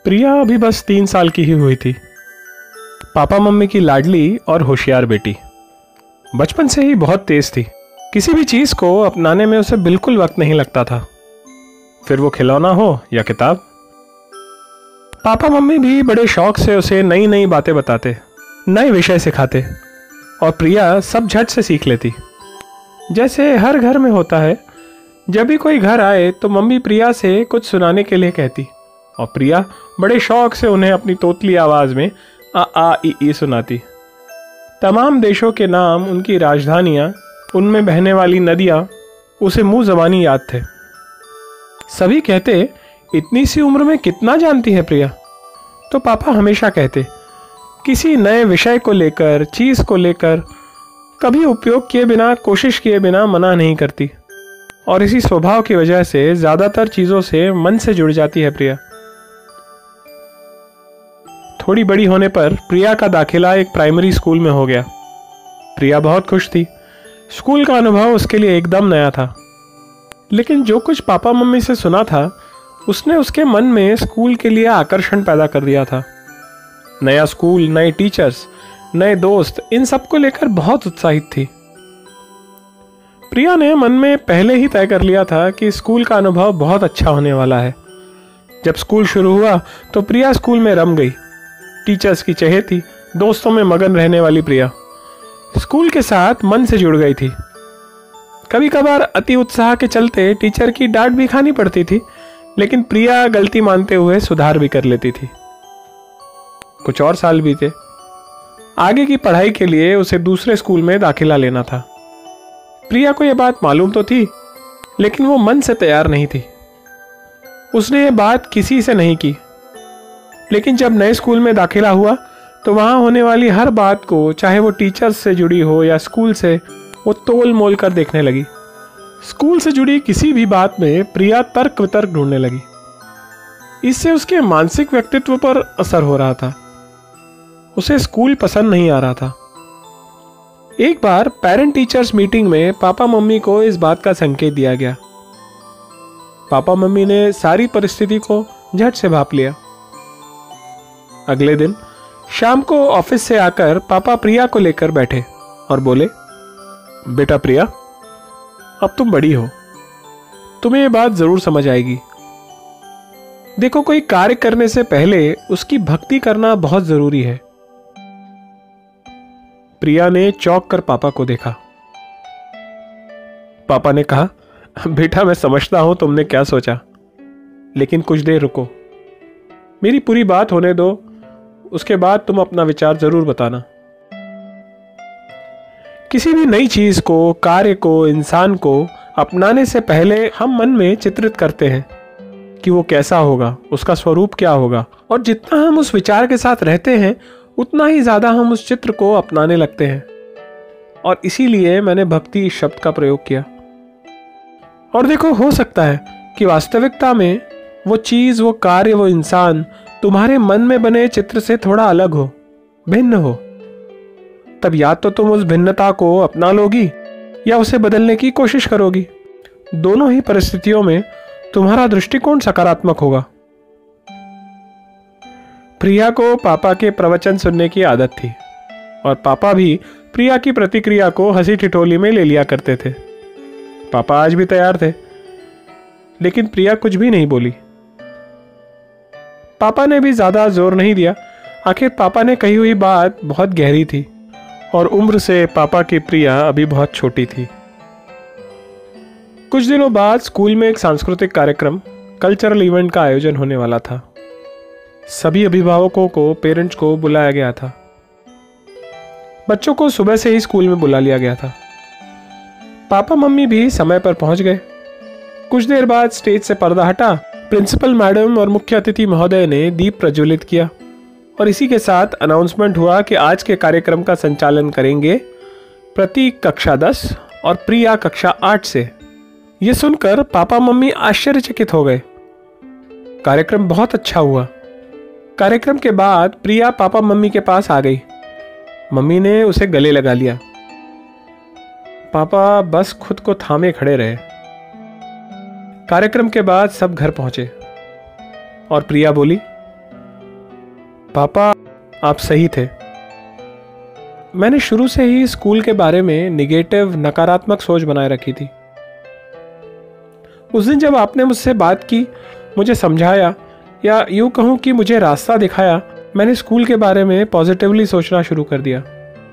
प्रिया अभी बस 3 साल की ही हुई थी। पापा मम्मी की लाडली और होशियार बेटी। बचपन से ही बहुत तेज थी। किसी भी चीज को अपनाने में उसे बिल्कुल वक्त नहीं लगता था, फिर वो खिलौना हो या किताब। पापा मम्मी भी बड़े शौक से उसे नई नई बातें बताते, नए विषय सिखाते और प्रिया सब झट से सीख लेती। जैसे हर घर में होता है, जब भी कोई घर आए तो मम्मी प्रिया से कुछ सुनाने के लिए कहती और प्रिया बड़े शौक से उन्हें अपनी तोतली आवाज में आ ई सुनाती। तमाम देशों के नाम, उनकी राजधानियां, उनमें बहने वाली नदियां उसे मुंह ज़बानी याद थे। सभी कहते, इतनी सी उम्र में कितना जानती है प्रिया। तो पापा हमेशा कहते, किसी नए विषय को लेकर, चीज को लेकर कभी उपयोग किए बिना, कोशिश किए बिना मना नहीं करती और इसी स्वभाव की वजह से ज्यादातर चीजों से मन से जुड़ जाती है प्रिया। थोड़ी बड़ी होने पर प्रिया का दाखिला एक प्राइमरी स्कूल में हो गया। प्रिया बहुत खुश थी। स्कूल का अनुभव उसके लिए एकदम नया था, लेकिन जो कुछ पापा मम्मी से सुना था उसने उसके मन में स्कूल के लिए आकर्षण पैदा कर दिया था। नया स्कूल, नए टीचर्स, नए दोस्त, इन सब को लेकर बहुत उत्साहित थी। प्रिया ने मन में पहले ही तय कर लिया था कि स्कूल का अनुभव बहुत अच्छा होने वाला है। जब स्कूल शुरू हुआ तो प्रिया स्कूल में रम गई। टीचर्स की चहेती, दोस्तों में मगन रहने वाली प्रिया स्कूल के साथ मन से जुड़ गई थी। कभी कभार अति उत्साह के चलते टीचर की डांट भी खानी पड़ती थी, लेकिन प्रिया गलती मानते हुए सुधार भी कर लेती थी। कुछ और साल बीते। आगे की पढ़ाई के लिए उसे दूसरे स्कूल में दाखिला लेना था। प्रिया को यह बात मालूम तो थी, लेकिन वो मन से तैयार नहीं थी। उसने ये बात किसी से नहीं की, लेकिन जब नए स्कूल में दाखिला हुआ तो वहां होने वाली हर बात को, चाहे वो टीचर्स से जुड़ी हो या स्कूल से, वो तोल मोल कर देखने लगी। स्कूल से जुड़ी किसी भी बात में प्रिया तर्क वितर्क ढूंढने लगी। इससे उसके मानसिक व्यक्तित्व पर असर हो रहा था। उसे स्कूल पसंद नहीं आ रहा था। एक बार पेरेंट टीचर्स मीटिंग में पापा मम्मी को इस बात का संकेत दिया गया। पापा मम्मी ने सारी परिस्थिति को झट से भांप लिया। अगले दिन शाम को ऑफिस से आकर पापा प्रिया को लेकर बैठे और बोले, बेटा प्रिया, अब तुम बड़ी हो, तुम्हें ये बात जरूर समझ आएगी। देखो, कोई कार्य करने से पहले उसकी भक्ति करना बहुत जरूरी है। प्रिया ने चौंक कर पापा को देखा। पापा ने कहा, बेटा मैं समझता हूं तुमने क्या सोचा, लेकिन कुछ देर रुको, मेरी पूरी बात होने दो, उसके बाद तुम अपना विचार जरूर बताना। किसी भी नई चीज को, कार्य को, इंसान को अपनाने से पहले हम मन में चित्रित करते हैं कि वो कैसा होगा, उसका स्वरूप क्या होगा, और जितना हम उस विचार के साथ रहते हैं उतना ही ज्यादा हम उस चित्र को अपनाने लगते हैं। और इसीलिए मैंने भक्ति इस शब्द का प्रयोग किया। और देखो, हो सकता है कि वास्तविकता में वो चीज, वो कार्य, वो इंसान तुम्हारे मन में बने चित्र से थोड़ा अलग हो, भिन्न हो। तब या तो तुम उस भिन्नता को अपना लोगी या उसे बदलने की कोशिश करोगी। दोनों ही परिस्थितियों में तुम्हारा दृष्टिकोण सकारात्मक होगा। प्रिया को पापा के प्रवचन सुनने की आदत थी और पापा भी प्रिया की प्रतिक्रिया को हंसी ठिठोली में ले लिया करते थे। पापा आज भी तैयार थे, लेकिन प्रिया कुछ भी नहीं बोली। पापा ने भी ज्यादा जोर नहीं दिया। आखिर पापा ने कही हुई बात बहुत गहरी थी और उम्र से पापा की प्रिया अभी बहुत छोटी थी। कुछ दिनों बाद स्कूल में एक सांस्कृतिक कार्यक्रम, कल्चरल इवेंट का आयोजन होने वाला था। सभी अभिभावकों को, पेरेंट्स को बुलाया गया था। बच्चों को सुबह से ही स्कूल में बुला लिया गया था। पापा मम्मी भी समय पर पहुंच गए। कुछ देर बाद स्टेज से पर्दा हटा। प्रिंसिपल मैडम और मुख्य अतिथि महोदय ने दीप प्रज्वलित किया और इसी के साथ अनाउंसमेंट हुआ कि आज के कार्यक्रम का संचालन करेंगे प्रतीक कक्षा 10 और प्रिया कक्षा 8 से। यह सुनकर पापा मम्मी आश्चर्यचकित हो गए। कार्यक्रम बहुत अच्छा हुआ। कार्यक्रम के बाद प्रिया पापा मम्मी के पास आ गई। मम्मी ने उसे गले लगा लिया। पापा बस खुद को थामे खड़े रहे। कार्यक्रम के बाद सब घर पहुंचे और प्रिया बोली, पापा, आप सही थे। मैंने शुरू से ही स्कूल के बारे में निगेटिव, नकारात्मक सोच बनाए रखी थी। उस दिन जब आपने मुझसे बात की, मुझे समझाया, या यूं कहूं कि मुझे रास्ता दिखाया, मैंने स्कूल के बारे में पॉजिटिवली सोचना शुरू कर दिया।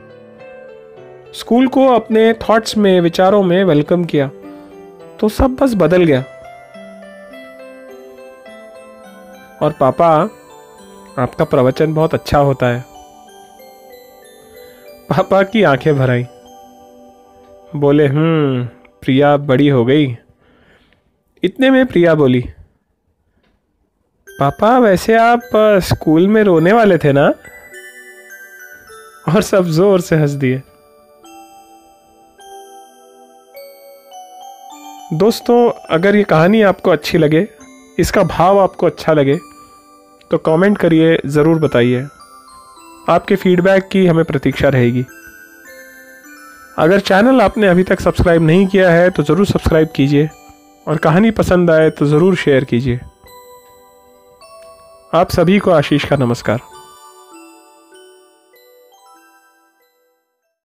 स्कूल को अपने थॉट्स में, विचारों में वेलकम किया, तो सब बस बदल गया। और पापा, आपका प्रवचन बहुत अच्छा होता है। पापा की आंखें भर आई। बोले, प्रिया बड़ी हो गई। इतने में प्रिया बोली, पापा वैसे आप स्कूल में रोने वाले थे ना? और सब जोर से हंस दिए। दोस्तों, अगर ये कहानी आपको अच्छी लगे, इसका भाव आपको अच्छा लगे, तो कमेंट करिए, ज़रूर बताइए। आपके फीडबैक की हमें प्रतीक्षा रहेगी। अगर चैनल आपने अभी तक सब्सक्राइब नहीं किया है तो ज़रूर सब्सक्राइब कीजिए, और कहानी पसंद आए तो ज़रूर शेयर कीजिए। आप सभी को आशीष का नमस्कार।